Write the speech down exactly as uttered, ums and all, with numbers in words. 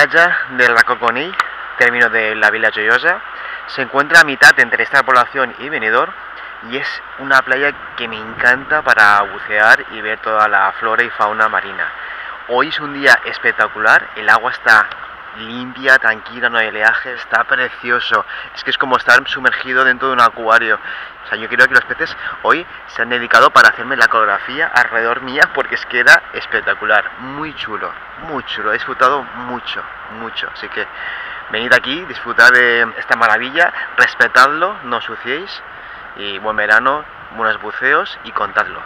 playa del Racó Conill, término de la Vila Joiosa, se encuentra a mitad entre esta población y Benidorm y es una playa que me encanta para bucear y ver toda la flora y fauna marina. Hoy es un día espectacular, el agua está limpia, tranquila, no hay oleaje, está precioso. Es que es como estar sumergido dentro de un acuario. O sea, yo creo que los peces hoy se han dedicado para hacerme la coreografía alrededor mía porque es que era espectacular, muy chulo, muy chulo. He disfrutado mucho, mucho. Así que venid aquí, disfrutad de esta maravilla, respetadlo, no os suciéis y buen verano, buenos buceos y contadlo.